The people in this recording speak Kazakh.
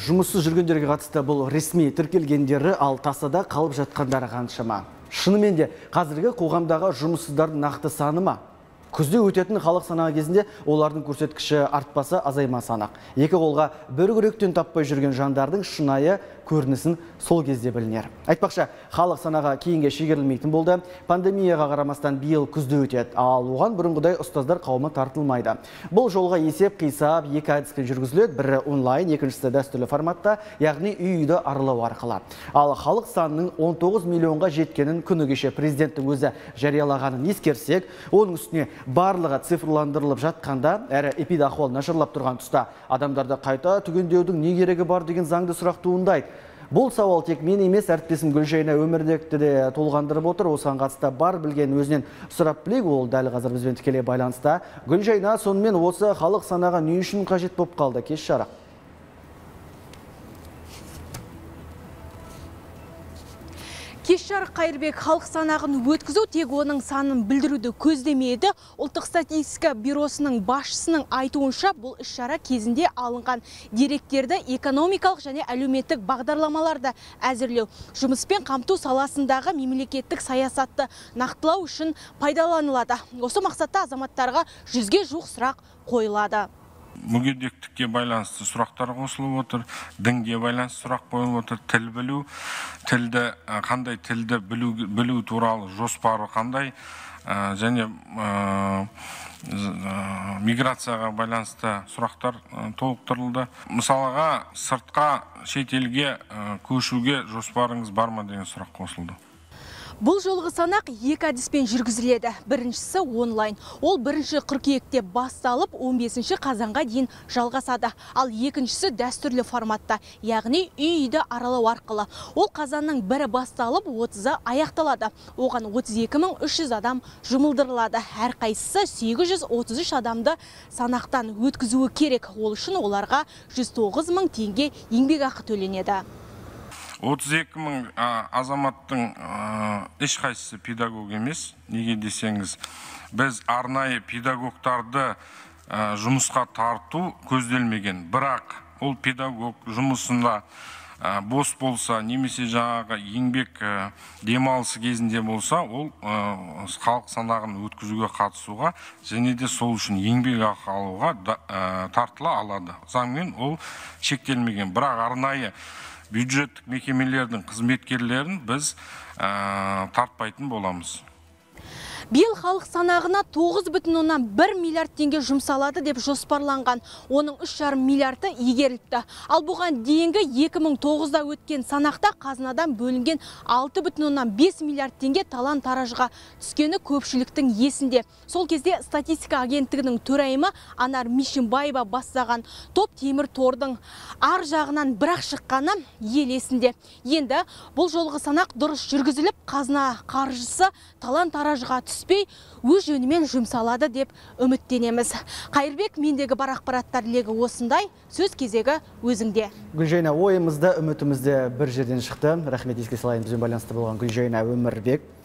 жұмыссыз жүргендерге қатысты бұл ресми тіркелгендері, ал тасада қалып жатқандары қаншама? Шынымен де қазіргі қоғамдағы жұмыссыздардың нақты саны ма? Күзде өтетін халық санағы кезінде олардың көрсеткіші артпаса азаймасы анық. Екі қолға бір күректен таппай жүрген жандардың шынайы көрінісін сол кезде білінер. Айтпақша, халық санаға кейінге шегерілмейтін болды. Пандемияға қарамастан биыл күзде өтеді, ал оған бұрынғыдай ұстаздар қауымы тартылмайды. Бұл жолға есеп қисап екі әдіспен жүргізіледі, бірі онлайн, екіншісі дәстүрлі форматта, яғни үй-үйді аралау арқылы. Ал халық санының 19 миллионға жеткенін күні кеше президенттің өзі жариялағанын ескерсек, оның үстіне барлығы цифрландырылып жатқанда, әрі эпидахуал нашарлап тұрған тұста адамдарды қайта түгендеудің не керегі бар деген заңды сұрақ туындайды. Бұл сауал тек мен емес, әріптесім Гүлжайна Өмірбекті де толғандырып отыр. Осыған қатысты бар білген өзінен сұрап білейік, ол дәл қазір бізбен тікелей байланыста. Гүлжайна, сонымен осы халық санаға не үшін қажет болып қалды? Кеш жарық. Кеш-жарық Қайырбек, халық санағын өткізу тек оның санын білдіруді көздемейді. Ұлттық статистика бюросының басшысының айтуынша, бұл іс-шара кезінде алынған деректерді экономикалық және әлеуметтік бағдарламаларды әзірлеу, жұмыспен қамту саласындағы мемлекеттік саясатты нақтылау үшін пайдаланылады. Осы мақсатта азаматтарға 100-ге жуық сұрақ қойылады. Мүгедектікке байланысты сұрақтар қосылып отыр, дінге байланысты сұрақ қойылып отыр, тіл білу, қандай тілді білу туралы жоспары қандай, және миграцияға байланысты сұрақтар толықтырылды. Мысалға, сыртқа шетелге көшуге жоспарыңыз бар ма деген сұрақ қосылды. Бұл жолғы санақ екі әдіспен жүргізіледі. Біріншісі онлайн. Ол 1 қыркүйекте басталып, 15 қазанға дейін жалғасады. Ал екіншісі дәстүрлі форматта, яғни үй-үйді аралау арқылы. Ол қазанның 1-і басталып, 30-ы аяқталады. Оған 32.300 адам жұмылдырылады. Әрқайсысы 833 адамды санақтан өткізуі керек. Ол үшін оларға 109 мың теңге еңбекақы төленеді. 32.000 азаматтың ешқайсысы педагог емес. Неге десеңіз, біз арнайы педагогтарды жұмысқа тарту көзделмеген. Бірақ ол педагог жұмысында бос болса, немесе жаңағы еңбек демалысы кезінде болса, ол халық санағын өткізуге қатысуға және де сол үшін еңбекақы алуға тартыла алады. Заңмен ол шектелмеген. Бірақ арнайы бюджеттік мекемелердің қызметкерлерін біз тартпайтын боламыз. Биыл халық санағына 9,1 миллиард теңге жұмсалады деп жоспарланған. Оның 3,5 миллиарды игеріліпті. Ал бұған дейінгі 2009-да өткен санақта қазынадан бөлінген 6,5 миллиард теңге талан-таражға түскені көпшіліктің есінде. Сол кезде статистика агенттігінің төрайымы Анар Мишімбаева бастаған топ темір тордың ар жағынан бірақ шыққаны ел есінде. Енді бұл жолғы санақ дұрыс жүргізіліп, қазына қаржысы талан-таражға түспей, өз жөнімен жұмсалады деп үміттенеміз. Қайырбек, мендегі бар ақпараттар легі осындай, сөз кезегі өзіңде. Гүлжайна, ойымызда, үмітімізде бір жерден шықты. Рахмет, еске салайын, бізбен байланысты болған Гүлжайна Өмірбек.